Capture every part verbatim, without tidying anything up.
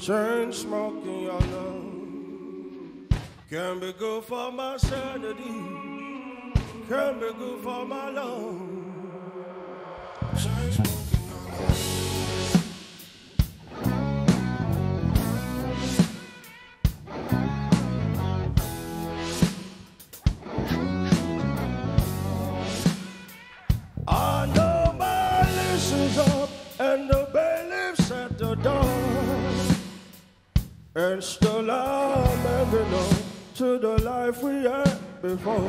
chain smoking your love can be good for my sanity, can be good for my love. Chain smoking your love. I know my listen's up and the bailiff's at the door, and still I'm hanging on to the life we had before.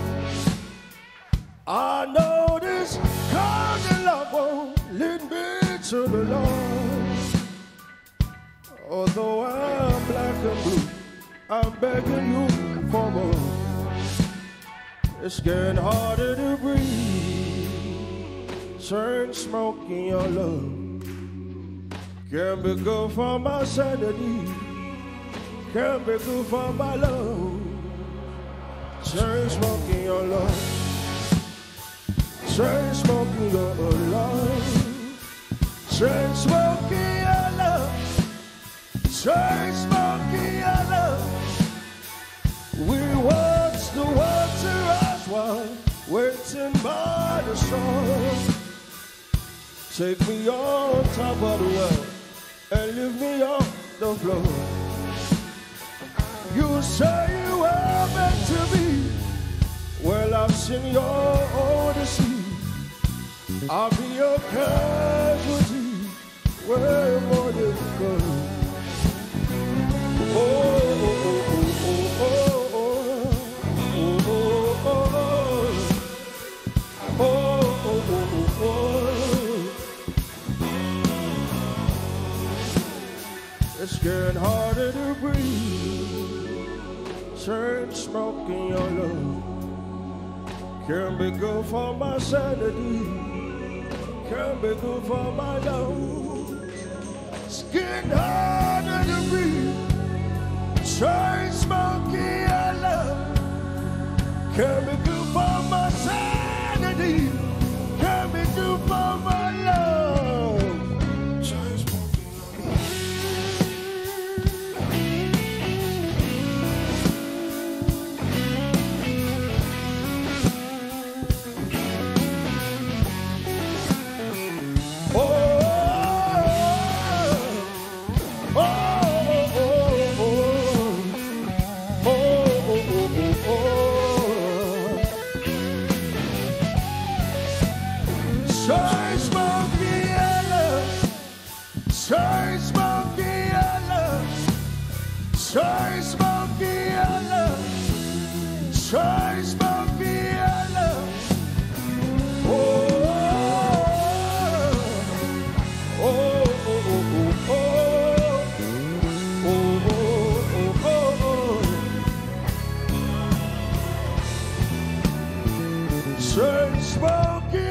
I know this kind of love won't lead me to the Lord. Although I'm black and blue, I'm begging you for more. It's getting harder to breathe. Turn smoke in your love can be good for my sanity, can be good for my love. Turn smoke in your love, turn smoke in your love, turn smoke in your love, turn smoke in your love. We watch the water rise while waiting by the shore. Take me on top of the world and leave me on the floor. You say you were meant to be. Well, I've seen your odyssey. I'll be your casualty where more than go. Oh, oh, oh, oh, oh, oh, oh, oh, oh, oh, oh. It's getting harder to breathe. Turn smoke in your love can be good for my sanity, can be good for my love. It's getting harder to breathe. Turn smoke in your love can be good for my sanity, can be good for my love. Turn smoke. Turn smoke in your love, turn smoke in your love, turn smoke in your love, turn smoke in your love. Oh, oh, oh, oh, oh, oh, oh, oh, oh. Turn smoke in